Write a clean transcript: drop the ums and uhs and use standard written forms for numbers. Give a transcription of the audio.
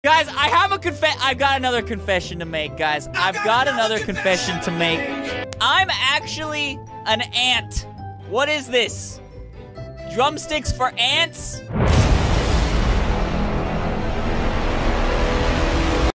Guys, I've got another confession to make, guys. I've got another confession to make. I'm actually an ant. What is this? Drumsticks for ants?